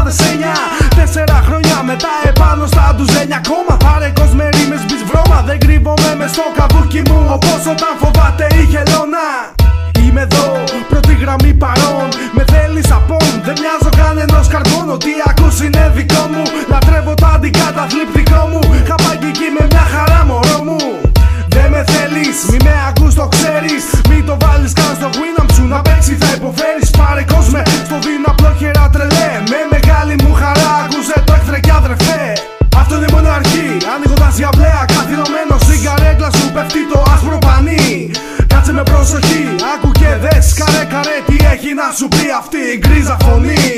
4 χρόνια μετά επάνω στα ντουζένια ακόμα. Πάρε κόσμε ρήμες μπεις βρώμα. Δεν κρύβομαι μες στο καβούκι μου όπως όταν φοβάται η χελώνα. Είμαι εδώ, πρώτη γραμμή παρόν. Με θέλεις απόν, δεν μοιάζω κανένας καρπόν. Ό,τι ακούς είναι δικό μου. Λατρεύω το αντικαταθλιπτικό μου. Χαπαγική με μια χαρά μωρό μου. Δεν με θέλεις, μη με ακούς το ξέρεις. Μη το βάλεις καν στο Winamp σου να παίξει θα υποφέρεις. Πάρε κόσμε στο δίνω απλό χέρα τρελέ. Με μεγάλη μου χαρά ακούσε το έχθρε κι αδερφέ. Αυτό είναι μόνο αρχή, ανοίγοντας για μπλέα. Καθυλωμένος στην καρέκλα σου πέφτει το άσπρο πανί. Κάτσε με προσοχή, άκου και δες καρέ καρέ τι έχει να σου πει αυτή η γκρίζα φωνή.